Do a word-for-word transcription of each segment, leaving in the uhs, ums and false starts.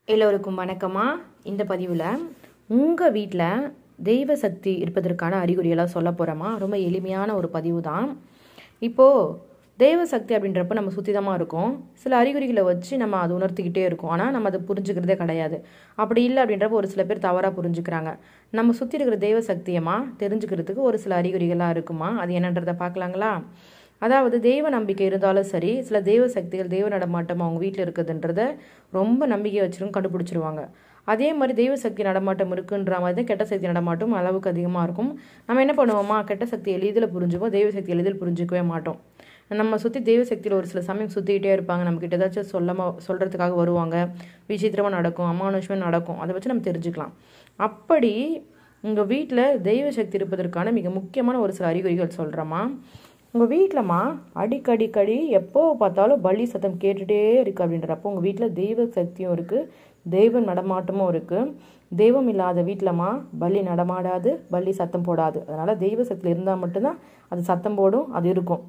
எல்லோருக்கும் வணக்கமா. இந்த பதிவில் உங்கள் வீட்டில் தெய்வ சக்தி இருப்பதற்கான அறிகுறியெல்லாம் சொல்ல போகிறோமா. ரொம்ப எளிமையான ஒரு பதிவு தான். இப்போது தெய்வ சக்தி அப்படின்றப்ப நம்ம சுத்திதமாக இருக்கும். சில அறிகுறிகளை வச்சு நம்ம அதை உணர்த்திக்கிட்டே இருக்கோம். ஆனால் நம்ம அதை புரிஞ்சுக்கிறதே கிடையாது. அப்படி இல்லை அப்படின்றப்ப ஒரு சில பேர் தவறாக புரிஞ்சுக்கிறாங்க. நம்ம சுற்றி இருக்கிற தெய்வ சக்தியமா தெரிஞ்சுக்கிறதுக்கு ஒரு சில அறிகுறிகளாக இருக்குமா. அது என்னன்றதை பார்க்கலாங்களா. அதாவது தெய்வ நம்பிக்கை இருந்தாலும் சரி, சில தெய்வ சக்திகள் தெய்வ நடமாட்டம் அவங்க வீட்டில் இருக்குதுன்றத ரொம்ப நம்பிக்கை வச்சிருக்கும் கண்டுபிடிச்சிருவாங்க. அதே மாதிரி தெய்வ சக்தி நடமாட்டம் இருக்குன்ற மாதிரி தான் கெட்ட சக்தி நடமாட்டம் அளவுக்கு அதிகமாக இருக்கும். நம்ம என்ன பண்ணுவோமா, கெட்ட சக்தி எளிதில் புரிஞ்சுப்போம், தெய்வ சக்தி எளிதில் புரிஞ்சிக்கவே மாட்டோம். நம்ம சுற்றி தெய்வ சக்தியில் ஒரு சில சமயம் சுற்றிக்கிட்டே இருப்பாங்க. நம்மக்கிட்ட ஏதாச்சும் சொல்லாம சொல்கிறதுக்காக வருவாங்க. விசித்திரமாக நடக்கும், அமானுஷமாக நடக்கும். அதை வச்சு நம்ம தெரிஞ்சுக்கலாம். அப்படி உங்கள் வீட்டில் தெய்வ சக்தி இருப்பதற்கான மிக முக்கியமான ஒரு சில அறிகுறிகள் சொல்கிறோமா. உங்கள் வீட்டிலம்மா அடிக்கடிக்கடி எப்போ பார்த்தாலும் பலி சத்தம் கேட்டுகிட்டே இருக்குது அப்படின்றப்போ உங்கள் வீட்டில் தெய்வ சக்தியும் இருக்குது, தெய்வ நடமாட்டமும் இருக்குது. தெய்வம் இல்லாத வீட்டிலம்மா பலி நடமாடாது, பலி சத்தம் போடாது. அதனால் தெய்வ சக்தியில் இருந்தால் மட்டும்தான் அது சத்தம் போடும், அது இருக்கும்.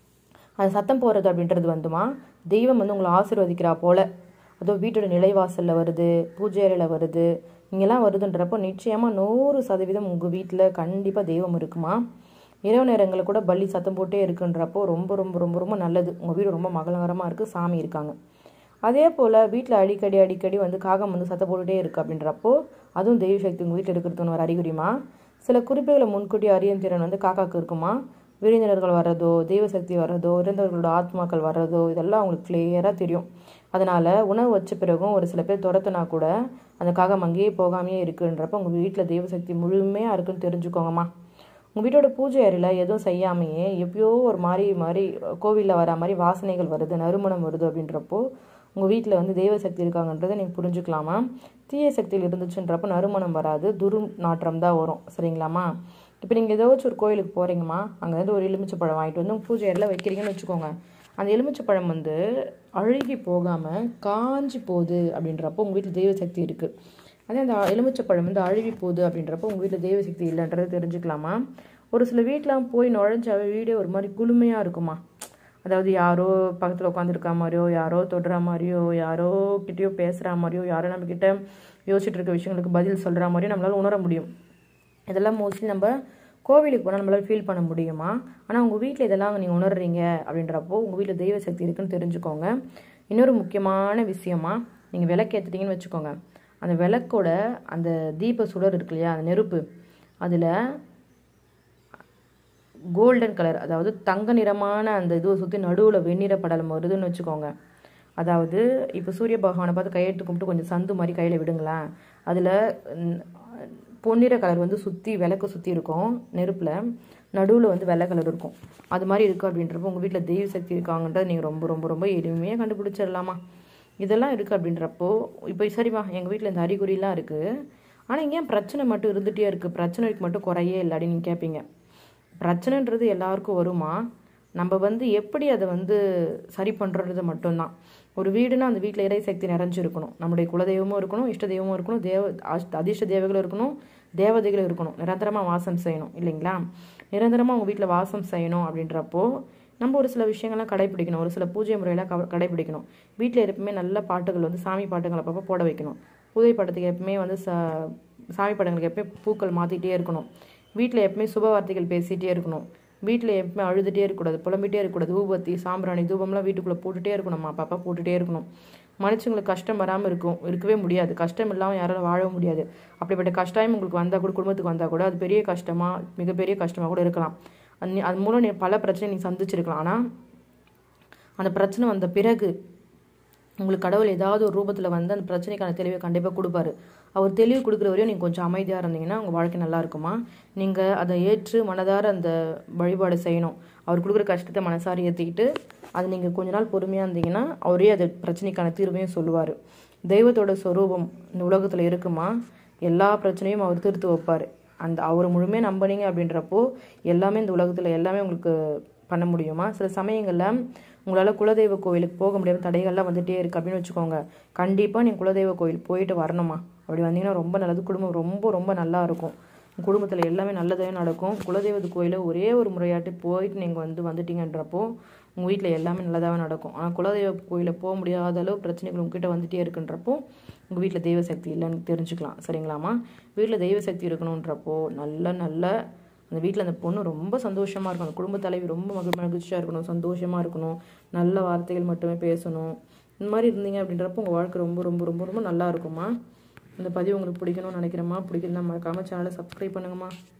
அது சத்தம் போடுறது அப்படின்றது வந்துமா தெய்வம் வந்து உங்களை ஆசீர்வதிக்கிறா போல். அதுவும் வீட்டோட நிலைவாசலில் வருது, பூஜை அறையில் வருது, இங்கெல்லாம் வருதுன்றப்போ நிச்சயமாக நூறு சதவீதம் உங்கள் வீட்டில் கண்டிப்பாக தெய்வம் இருக்குமா. இரவு நேரங்களில் கூட பலி சத்தம் போட்டே இருக்குன்றப்போ ரொம்ப ரொம்ப ரொம்ப ரொம்ப நல்லது. உங்கள் வீடு ரொம்ப மங்களகரமாக இருக்குது, சாமி இருக்காங்க. அதே போல் வீட்டில் அடிக்கடி அடிக்கடி வந்து காகம் வந்து சத்தம் போட்டுகிட்டே இருக்குது அப்படின்றப்போ அதுவும் தெய்வ சக்தி உங்கள் வீட்டில் இருக்கிறதுன்னு ஒரு அறிகுறிமா. சில குறிப்புகளை முன்கூட்டி அறியும் திறன் வந்து காக்காக்கு இருக்குமா. விருந்தினர்கள் வர்றதோ, தெய்வ சக்தி வர்றதோ, இறந்தவர்களோட ஆத்மாக்கள் வர்றதோ இதெல்லாம் அவங்களுக்கு கிளியராக தெரியும். அதனால் உணவு வச்ச பிறகும் ஒரு சில பேர் துரத்துனா கூட அந்த காகம் அங்கேயே போகாமையே இருக்குன்றப்போ உங்கள் வீட்டில் தெய்வ சக்தி முழுமையாக இருக்குன்னு தெரிஞ்சுக்கோங்கம்மா. உங்கள் வீட்டோட பூஜை அறையில் எதுவும் செய்யாமையே எப்பயோ ஒரு மாதிரி மாதிரி கோவிலில் வர மாதிரி வாசனைகள் வருது, நறுமணம் வருது அப்படின்றப்போ உங்கள் வீட்டில் வந்து தெய்வ சக்தி இருக்காங்கன்றதை நீங்கள் புரிஞ்சுக்கலாமா. தீய சக்தியில் இருந்துச்சுன்றப்போ நறுமணம் வராது, துரு நாற்றம் தான் வரும். சரிங்களாம்மா. இப்போ நீங்கள் ஏதாச்சும் ஒரு கோயிலுக்கு போகிறீங்கம்மா, அங்கே வந்து ஒரு எலுமிச்சப்பழம் வாங்கிட்டு வந்து பூஜை அறையில் வைக்கிறீங்கன்னு வச்சுக்கோங்க. அந்த எலுமிச்சப்பழம் வந்து அழுகி போகாமல் காஞ்சி போகுது அப்படின்றப்போ உங்கள் வீட்டில் தெய்வ சக்தி இருக்குது. அதே அந்த எலுமிச்சப்பழம் வந்து அழுவி போகுது அப்படின்றப்போ உங்கள் வீட்டில் தெய்வ சக்தி இல்லைன்றது தெரிஞ்சுக்கலாமா. ஒரு சில வீட்டிலாம் போய் நுழைஞ்சாவே வீடே ஒரு மாதிரி குளுமையாக இருக்குமா. அதாவது யாரோ பக்கத்தில் உட்காந்துருக்கா மாதிரியோ, யாரோ தொடுற மாதிரியோ, யாரோ கிட்டேயோ பேசுகிற மாதிரியோ, யாரோ நம்மக்கிட்ட யோசிச்சுட்டு இருக்க விஷயங்களுக்கு பதில் சொல்கிற மாதிரியோ நம்மளால் உணர முடியும். இதெல்லாம் மோஸ்ட்லி நம்ம கோவிலுக்கு போனால் நம்மளால் ஃபீல் பண்ண முடியுமா. ஆனால் உங்கள் வீட்டில் இதெல்லாம் நீங்கள் உணர்றீங்க அப்படின்றப்போ உங்கள் வீட்டில் தெய்வ சக்தி இருக்குன்னு தெரிஞ்சுக்கோங்க. இன்னொரு முக்கியமான விஷயமா, நீங்கள் விளக்கு ஏற்றுட்டீங்கன்னு வச்சுக்கோங்க. அந்த விளக்கோட அந்த தீப சுடர் இருக்கு இல்லையா, அந்த நெருப்பு, அதில் கோல்டன் கலர், அதாவது தங்க நிறமான அந்த இதுவை சுற்றி நடுவில் வெண்ணிற படலம் வருதுன்னு வச்சுக்கோங்க. அதாவது இப்போ சூரிய பகவானை பார்த்து கையெழுத்து கும்பிட்டு கொஞ்சம் சந்து மாதிரி கையில் விடுங்களேன். அதில் பொன்னிற கலர் வந்து சுற்றி விளக்கு சுற்றி இருக்கும், நெருப்பில் நடுவில் வந்து வெள்ளை கலர் இருக்கும். அது மாதிரி இருக்குது அப்படின்றப்போ உங்கள் வீட்டில் தெய்வ சக்தி இருக்காங்கன்றது நீங்கள் ரொம்ப ரொம்ப ரொம்ப எளிமையாக கண்டுபிடிச்சிடலாமா. இதெல்லாம் இருக்குது அப்படின்றப்போ இப்போ சரிவா எங்கள் வீட்டில் இந்த அறிகுறிலாம் இருக்குது, ஆனால் இங்கே ஏன் பிரச்சனை மட்டும் இருந்துகிட்டே இருக்குது, பிரச்சனைக்கு மட்டும் குறையே இல்லை அப்படின்னு நீங்கள் கேட்பீங்க. பிரச்சனைன்றது எல்லாருக்கும் வருமா. நம்ம வந்து எப்படி அதை வந்து சரி பண்ணுறது மட்டும்தான். ஒரு வீடுனா அந்த வீட்டில் இறை சக்தி நிறைஞ்சிருக்கணும், நம்முடைய குலதெய்வமும் இருக்கணும், இஷ்ட தெய்வமும் இருக்கணும், தேவ அதிர்ஷ்ட தேவகளும் இருக்கணும், தேவதைகளும் இருக்கணும், நிரந்தரமாக வாசம் செய்யணும் இல்லைங்களா. நிரந்தரமாக உங்கள் வீட்டில் வாசம் செய்யணும் அப்படின்றப்போ நம்ம ஒரு சில விஷயங்கள்லாம் கடைப்பிடிக்கணும், ஒரு சில பூஜை முறையெல்லாம் க கடைப்பிடிக்கணும். வீட்டில் எப்பவுமே நல்ல பாட்டுகள் வந்து சாமி பாட்டுகள் அப்பப்போ போட வைக்கணும். பூஜை படத்துக்கு எப்பவுமே வந்து சா சாமி படங்களுக்கு எப்பவுமே பூக்கள் மாற்றிட்டே இருக்கணும். வீட்டில் எப்பவுமே சுப வார்த்தைகள் பேசிகிட்டே இருக்கணும். வீட்டில் எப்பவுமே அழுதுகிட்டே இருக்கக்கூடாது, புலம்பிகிட்டே இருக்கக்கூடாது. ஊபத்தி சாம்பிராணி தூபம்லாம் வீட்டுக்குள்ளே போட்டுகிட்டே இருக்கணும்மா, அப்பப்போ போட்டுகிட்டே இருக்கணும். மனுஷங்களுக்கு கஷ்டம் வராமல் இருக்கும் இருக்கவே முடியாது, கஷ்டம் இல்லாமல் யாராலும் வாழவும் முடியாது. அப்படிப்பட்ட கஷ்டம் உங்களுக்கு வந்தால் கூட, குடும்பத்துக்கு வந்தால் கூட அது பெரிய கஷ்டமாக மிகப்பெரிய கஷ்டமாக கூட இருக்கலாம். அது அது மூலம் நீ பல பிரச்சனை நீ சந்திச்சிருக்கலாம். ஆனால் அந்த பிரச்சனை வந்த பிறகு உங்களுக்கு கடவுள் ஏதாவது ஒரு ரூபத்தில் வந்து அந்த பிரச்சனைக்கான தெளிவை கண்டிப்பாக கொடுப்பாரு. அவர் தெளிவு கொடுக்குற வரையும் நீங்கள் கொஞ்சம் அமைதியாக இருந்தீங்கன்னா உங்கள் வாழ்க்கை நல்லா இருக்குமா. நீங்கள் அதை ஏற்று மனதார அந்த வழிபாடு செய்யணும். அவர் கொடுக்குற கஷ்டத்தை மனசாரி ஏற்றிக்கிட்டு அது நீங்கள் கொஞ்ச நாள் பொறுமையாக இருந்தீங்கன்னா அவரே அது பிரச்சனைக்கான தீர்வையும் சொல்லுவார். தெய்வத்தோட ஸ்வரூபம் இந்த உலகத்தில் இருக்குமா, எல்லா பிரச்சனையும் அவர் தீர்த்து வைப்பார். அந்த அவரை முழுமையாக நம்பினீங்க அப்படின்றப்போ எல்லாமே இந்த உலகத்தில் எல்லாமே உங்களுக்கு பண்ண முடியுமா. சில சமயங்களில் உங்களால் குலதெய்வ கோவிலுக்கு போக முடியாத தடைகள்லாம் வந்துகிட்டே இருக்குது அப்படின்னு வச்சுக்கோங்க. கண்டிப்பாக நீங்கள் குலதெய்வ கோவில் போயிட்டு வரணுமா. அப்படி வந்தீங்கன்னா ரொம்ப நல்லது, குடும்பம் ரொம்ப ரொம்ப நல்லா இருக்கும், குடும்பத்தில் எல்லாமே நல்லதாக நடக்கும். குலதெய்வ கோயிலை ஒரே ஒரு முறையாட்டு போயிட்டு நீங்கள் வந்து வந்துட்டீங்கன்றப்போ உங்கள் வீட்டில் எல்லாமே நல்லதாக நடக்கும். ஆனால் குலதெய்வ கோயிலில் போக முடியாத அளவு பிரச்சனைகள் உங்ககிட்ட வந்துகிட்டே இருக்குன்றப்போ உங்கள் வீட்டில் தெய்வ சக்தி இல்லைன்னு தெரிஞ்சுக்கலாம். சரிங்களாம்மா? வீட்டில் தெய்வ சக்தி இருக்கணுன்றப்போ நல்ல நல்ல அந்த வீட்டில் அந்த பொண்ணு ரொம்ப சந்தோஷமாக இருக்கணும், குடும்ப தலைவி ரொம்ப மகிழ் மகிழ்ச்சியாக இருக்கணும், சந்தோஷமாக இருக்கணும், நல்ல வார்த்தைகள் மட்டுமே பேசணும். இந்த மாதிரி இருந்தீங்க அப்படின்றப்போ உங்கள் வாழ்க்கை ரொம்ப ரொம்ப ரொம்ப ரொம்ப நல்லா இருக்குமா. இந்த பதிவு உங்களுக்கு பிடிக்கணும்னு நினைக்கிறேம்மா. பிடிக்குதுன்னா மறக்காமல் சேனலை சப்ஸ்கிரைப் பண்ணுங்கம்மா.